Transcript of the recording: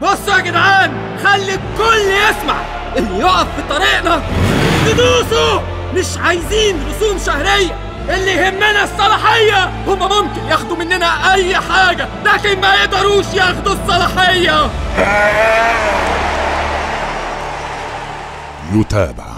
بصوا يا جدعان، خلي الكل يسمع. اللي يقف في طريقنا ندوسه. مش عايزين رسوم شهرية، اللي يهمنا الصلاحية. هما ممكن ياخدوا مننا أي حاجة، لكن ما يقدروش ياخدوا الصلاحية. يتابع